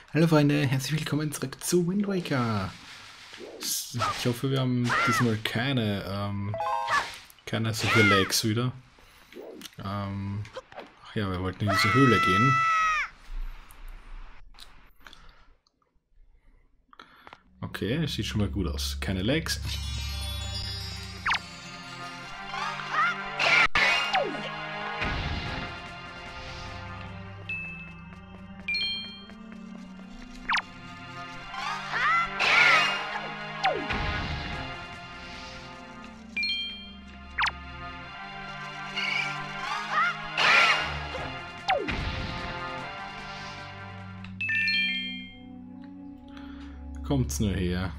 Hallo Freunde, herzlich willkommen zurück zu Wind Waker. Ich hoffe, wir haben diesmal keine solche Lags wieder. Ach ja, wir wollten in diese Höhle gehen. Okay, es sieht schon mal gut aus. Keine Lags. Kommt's nur her.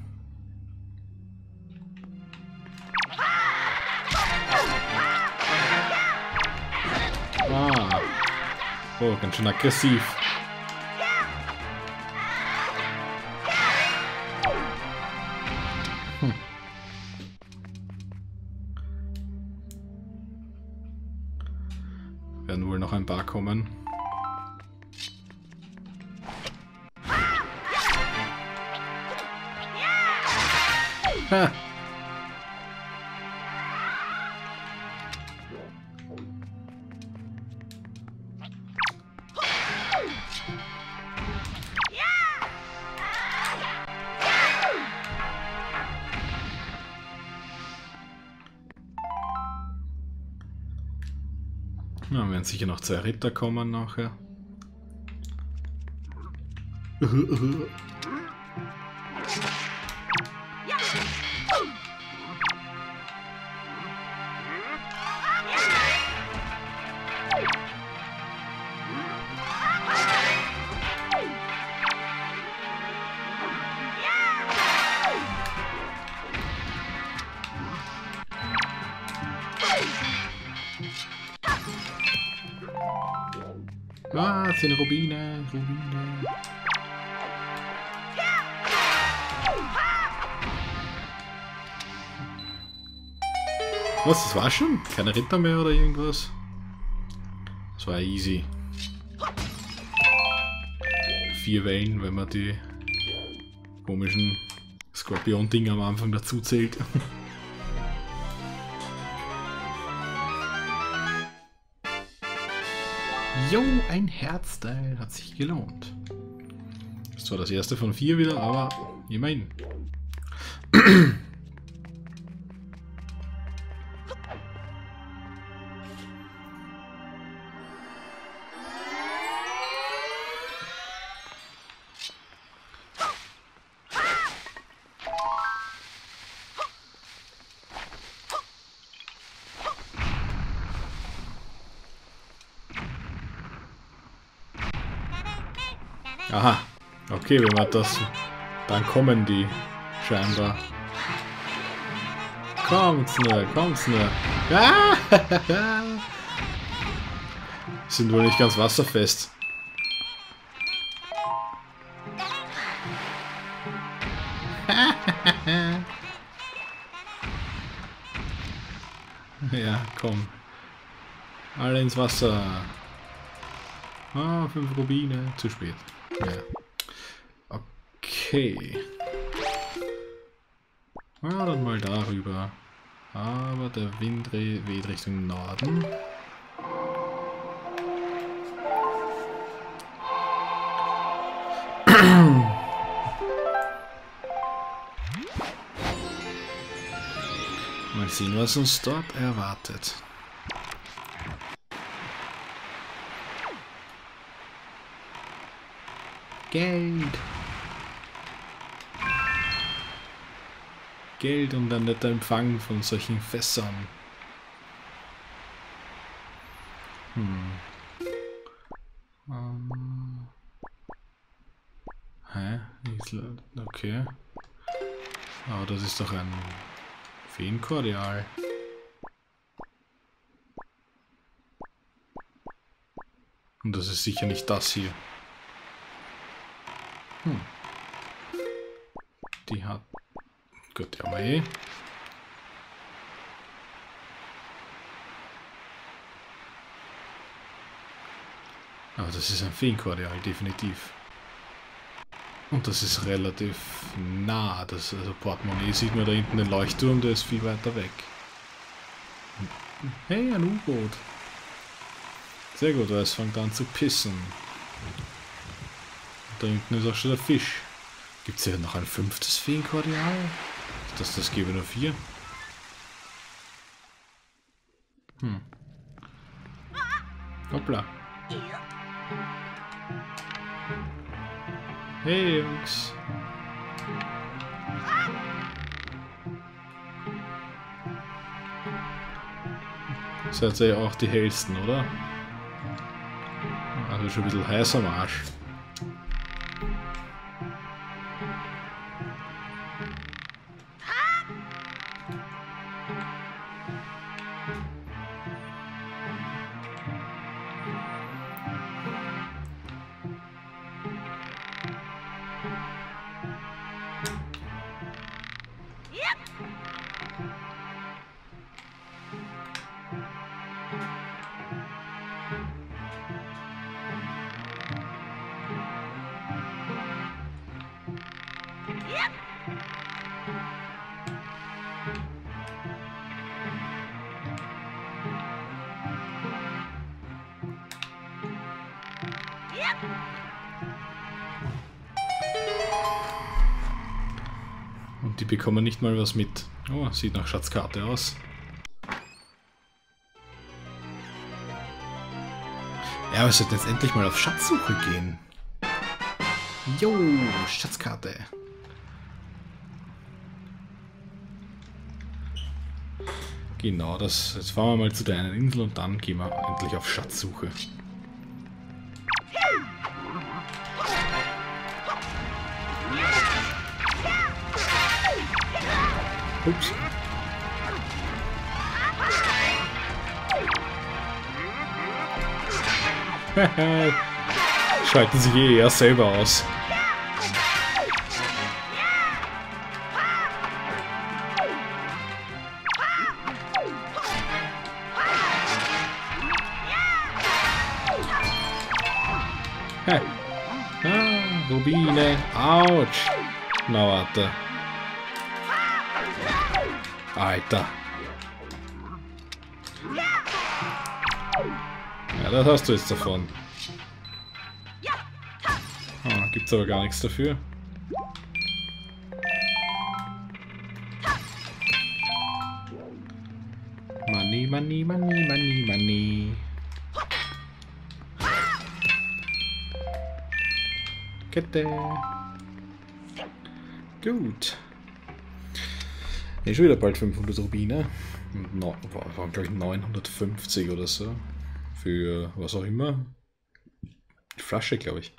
Ah. Oh, ganz schön aggressiv. Werden wohl noch ein paar kommen. Ha. Ja, werden sicher noch 2 Ritter kommen nachher. Ah, 10 Rubine. Was, das war schon? Keine Ritter mehr oder irgendwas? Das war easy. 4 Wellen, wenn man die komischen Skorpion-Dinger am Anfang dazu zählt. Jo, ein Herzteil, hat sich gelohnt. Ist zwar das erste von 4 wieder, aber immerhin. Aha, okay, wenn man das... Dann kommen die, scheinbar. Kommt's nur. Ah! Sind wohl nicht ganz wasserfest. Ja, komm. Alle ins Wasser. Ah, 5 Rubine. Zu spät. Ja. Okay. Ah, dann mal darüber. Aber der Wind weht Richtung Norden. Mal sehen, was uns dort erwartet. Geld. Geld und ein netter Empfang von solchen Fässern. Hä? Okay. Aber das ist doch ein Feenkordial. Und das ist sicher nicht das hier. Die hat... Gut, ja, mal eh. Aber das ist ein Feenkordial, definitiv. Und das ist relativ nah. Das, also Portemonnaie sieht man da hinten den Leuchtturm, der ist viel weiter weg. Hey, ein U-Boot. Sehr gut, weil es fängt an zu pissen. Und da hinten ist auch schon der Fisch. Gibt es hier noch ein 5. Feenkordial? Das gebe nur 4. Hoppla. Hey Jungs. Seid ihr ja auch die hellsten, oder? Also schon ein bisschen heiß am Arsch. Und die bekommen nicht mal was mit. Oh, sieht nach Schatzkarte aus. Ja, wir sollten jetzt endlich mal auf Schatzsuche gehen. Jo, Schatzkarte. Genau, jetzt fahren wir mal zu der einen Insel und dann gehen wir endlich auf Schatzsuche. Ups. Schalten sich eher selber aus. Rubine. Autsch. Na warte. Alter. Ja, das hast du jetzt davon. Ah, gibt's aber gar nichts dafür. Money, money, money, money, money. Kette. Gut. Schon wieder bald 500 Rubine. Waren glaube ich 950 oder so. Für was auch immer. Die Flasche, glaube ich.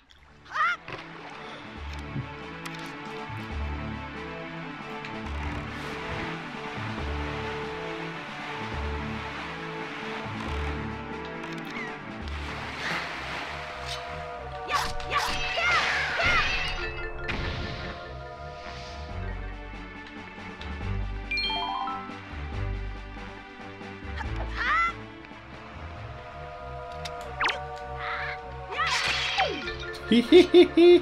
Hihihihi.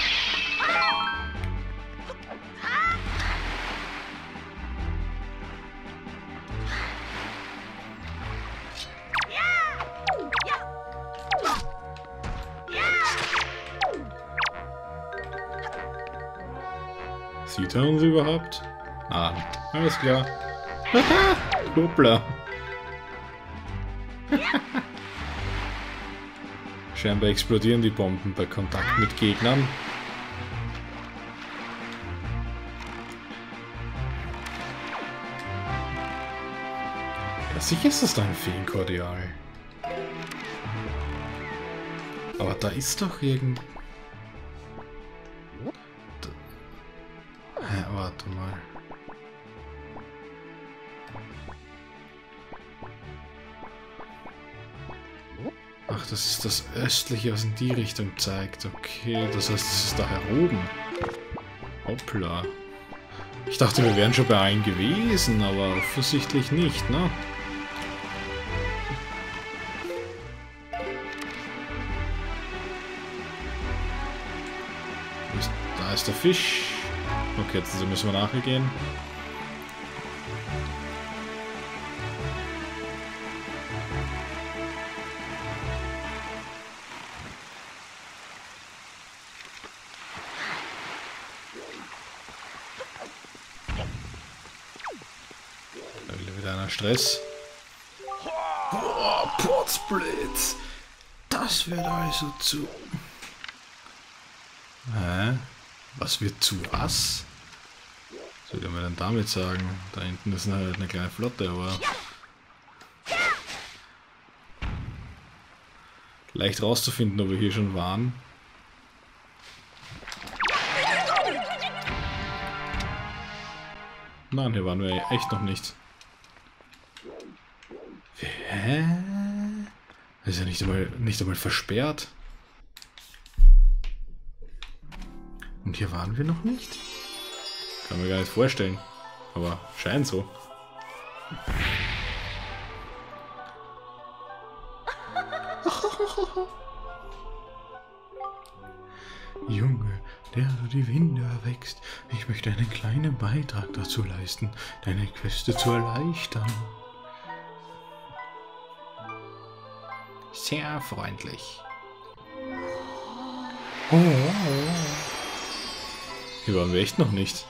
Sieht er uns überhaupt? Ah, alles klar. Hoppla. Scheinbar explodieren die Bomben bei Kontakt mit Gegnern. Ja, sicher ist das da ein Feenkordial. Aber da ist doch irgend... Warte mal. Ach, das ist das Östliche, was in die Richtung zeigt. Okay, das heißt, es ist da oben. Hoppla. Ich dachte, wir wären schon bei allen gewesen, aber offensichtlich nicht, ne? Da ist der Fisch. Okay, jetzt müssen wir nachher gehen. Da will wieder einer Stress. Boah, Potzblitz! Das wird also zu... Hä? Was wird zu was? Was soll man denn damit sagen? Da hinten ist halt eine kleine Flotte, aber... leicht rauszufinden, ob wir hier schon waren. Nein, hier waren wir echt noch nicht. Hä? Das ist ja nicht einmal versperrt. Und hier waren wir noch nicht? Kann mir gar nicht vorstellen. Aber scheint so. Junge, der du die Winde erwächst, ich möchte einen kleinen Beitrag dazu leisten, deine Queste zu erleichtern. Sehr freundlich. Hier waren wir echt noch nicht.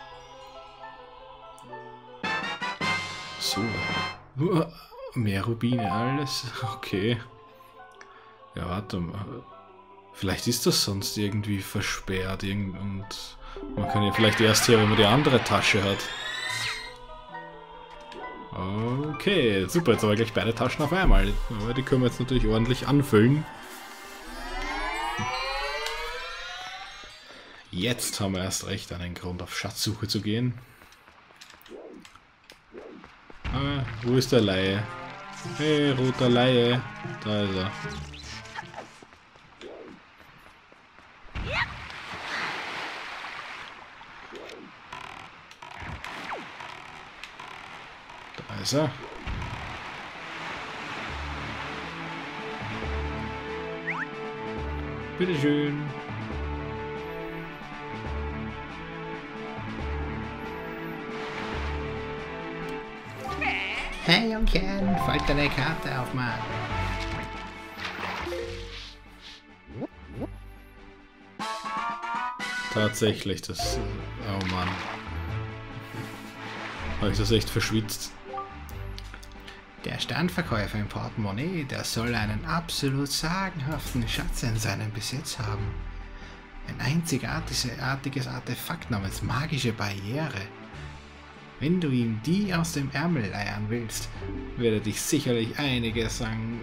So. Mehr Rubine, alles. Okay. Ja, warte mal. Vielleicht ist das sonst irgendwie versperrt. Und man kann ja vielleicht erst her, wenn man die andere Tasche hat. Okay, super. Jetzt haben wir gleich beide Taschen auf einmal. Aber die können wir jetzt natürlich ordentlich anfüllen. Jetzt haben wir erst recht einen Grund, auf Schatzsuche zu gehen. Ah, wo ist der Laie? Hey, roter Laie. Da ist er. Da ist er. Bitteschön. Hey Jungchen, folgt deine Karte auf, Mann. Tatsächlich, das... Oh Mann. Habe ich das echt verschwitzt. Der Standverkäufer im Portemonnaie, der soll einen absolut sagenhaften Schatz in seinem Besitz haben. Ein einzigartiges Artefakt namens magische Barriere. Wenn du ihm die aus dem Ärmel leiern willst, würde dich sicherlich einiges an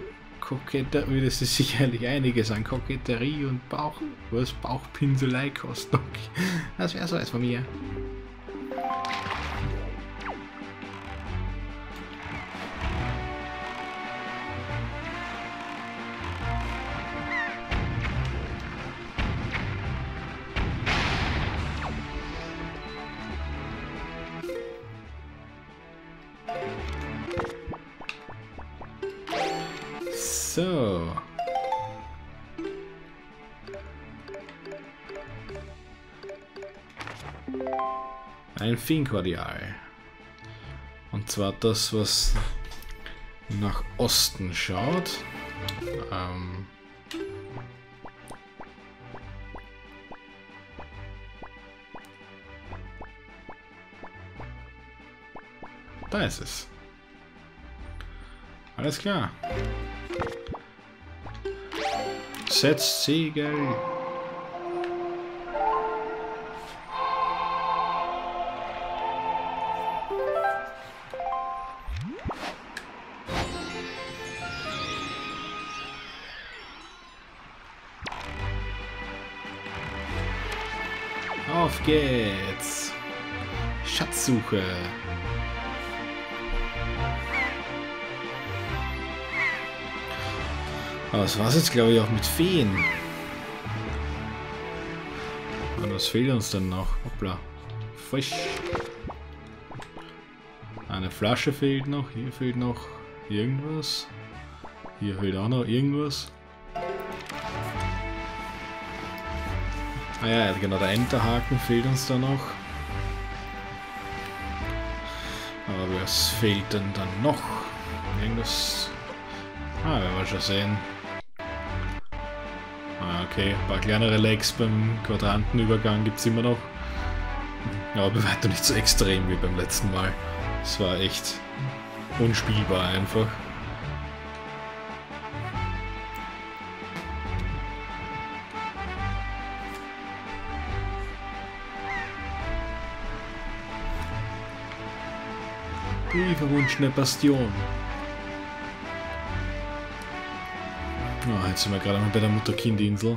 Koketterie und Bauchpinselei kosten. Okay. Das wäre so eins von mir. So. Ein Fienkordial. Und zwar das, was nach Osten schaut. Da ist es. Alles klar. Setzt Segel. Auf geht's. Schatzsuche. Aber das war's jetzt, glaube ich, auch mit Feen. Und was fehlt uns denn noch? Hoppla. Fisch. Eine Flasche fehlt noch. Hier fehlt noch irgendwas. Hier fehlt auch noch irgendwas. Ah ja, genau, der Enterhaken fehlt uns da noch. Aber was fehlt denn dann noch? Irgendwas... Ah, werden wir schon sehen. Ah, okay, ein paar kleinere Legs beim Quadrantenübergang gibt es immer noch. Aber bei weitem nicht so extrem wie beim letzten Mal. Es war echt unspielbar einfach. Die verwunschene Bastion. Oh, jetzt sind wir gerade mal bei der Mutter-Kind-Insel.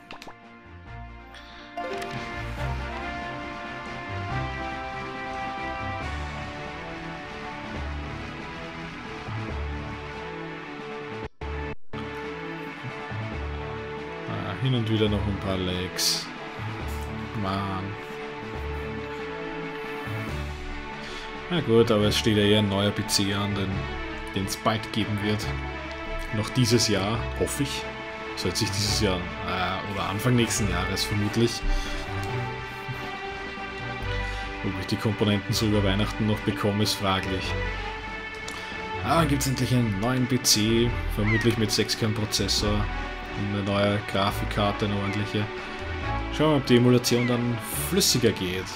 Hin und wieder noch ein paar Legs. Mann. Na gut, aber es steht ja eher ein neuer PC an, den es bald geben wird. Noch dieses Jahr, hoffe ich. Sollte sich dieses Jahr, oder Anfang nächsten Jahres vermutlich. Ob ich die Komponenten so über Weihnachten noch bekomme, ist fraglich. Aber dann gibt es endlich einen neuen PC, vermutlich mit 6-Kern-Prozessor und eine neue Grafikkarte, eine ordentliche. Schauen wir mal, ob die Emulation dann flüssiger geht.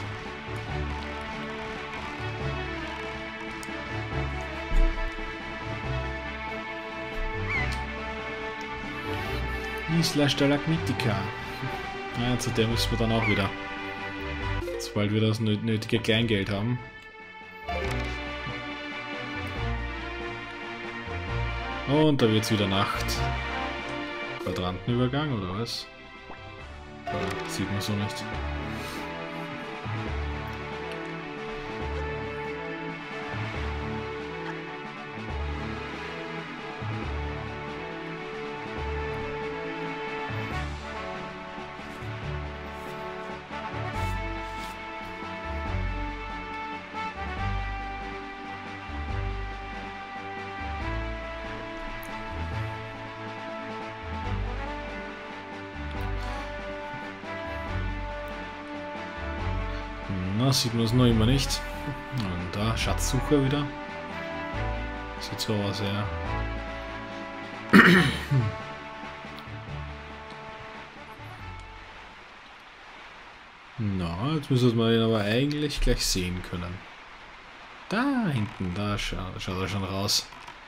Isla Stalagmitica. Ja, zu der müssen wir dann auch wieder. Sobald wir das nötige Kleingeld haben. Und da wird es wieder Nacht. Quadrantenübergang oder was? Sieht man so nicht. Na, sieht man es noch immer nicht. Und da, Schatzsucher wieder. Sieht so aus, ja. Na, jetzt müssen wir ihn aber eigentlich gleich sehen können. Da hinten, da schaut er schon raus.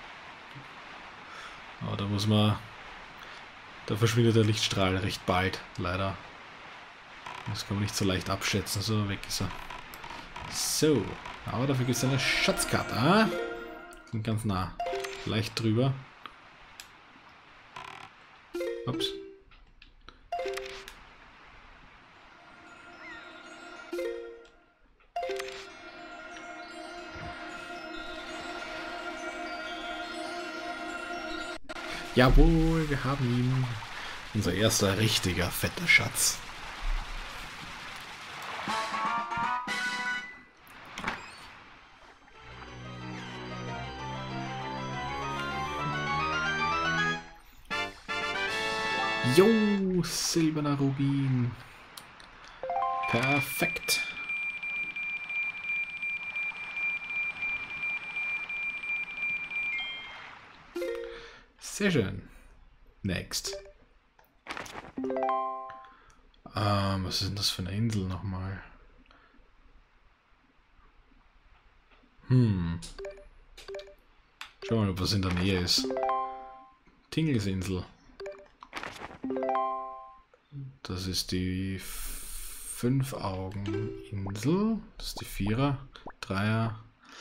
Aber da muss man... Da verschwindet der Lichtstrahl recht bald, leider. Das kann man nicht so leicht abschätzen, so weg ist er. So, aber dafür gibt es eine Schatzkarte. Ah, sind ganz nah. Leicht drüber. Ups. Jawohl, wir haben ihn. Unser erster richtiger fetter Schatz. Jo, silberner Rubin. Perfekt. Sehr schön. Next. Was ist denn das für eine Insel nochmal? Schauen wir mal, ob was in der Nähe ist. Tingelsinsel. Das ist die 5-Augen-Insel. Das ist die 4er, 3er.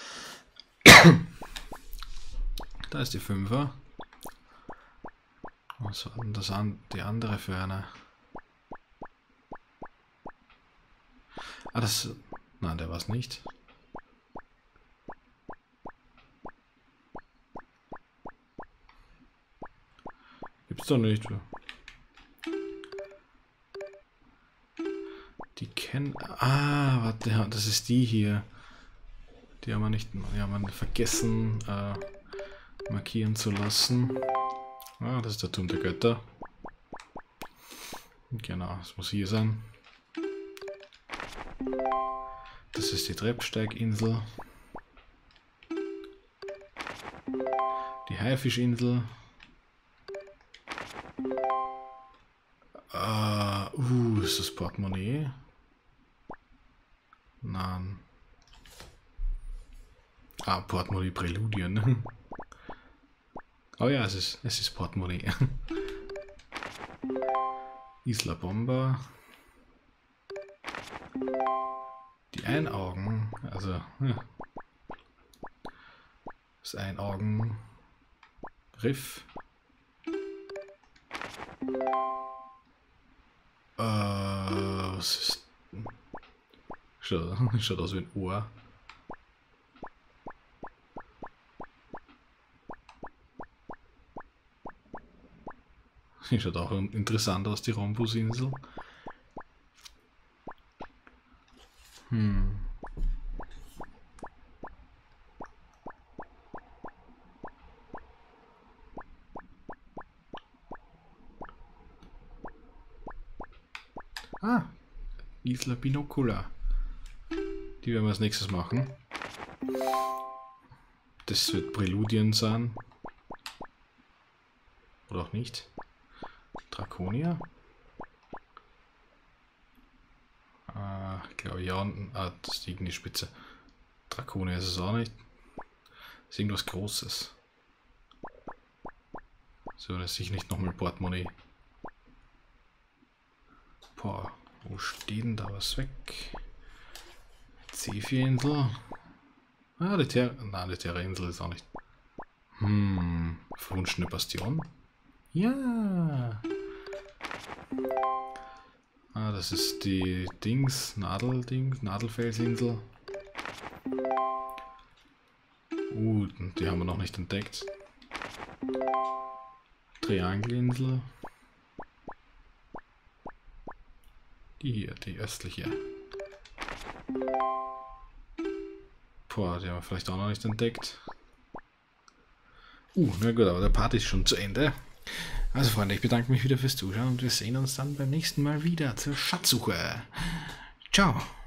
Da ist die 5er. Was war denn das die andere für eine? Ah, das... Nein, der war es nicht. Gibt's doch nicht. Die kennen... Ah, warte, das ist die hier. Die haben wir nicht... Die haben wir vergessen markieren zu lassen. Ah, das ist der Turm der Götter. Genau, das muss hier sein. Das ist die Treppsteiginsel. Die Haifischinsel. Ist das Portemonnaie? Nein. Portemonnaie Präludien. Oh ja, es ist Portemonnaie. Isla Bomba. Die Einaugen, also ja. Das Einaugenriff. Was ist... Schaut aus wie ein Ohr. Schaut auch interessant aus, die Rhombusinsel. Isla Binocula. Die werden wir als nächstes machen. Das wird Präludien sein. Oder auch nicht. Draconia. Ich glaube ja. Das ist die Spitze. Draconia ist es auch nicht. Das ist irgendwas Großes. So, das ist nicht nochmal Portemonnaie. Boah, wo steht denn da was weg? C4-Insel. Die Terra-Insel ist auch nicht. Verwunschene Bastion. Ja. Das ist die Nadelfelsinsel. Die haben wir noch nicht entdeckt. Triangelinsel. Die hier, die östliche. Boah, die haben wir vielleicht auch noch nicht entdeckt. Na gut, aber der Part ist schon zu Ende. Also Freunde, ich bedanke mich wieder fürs Zuschauen und wir sehen uns dann beim nächsten Mal wieder zur Schatzsuche. Ciao!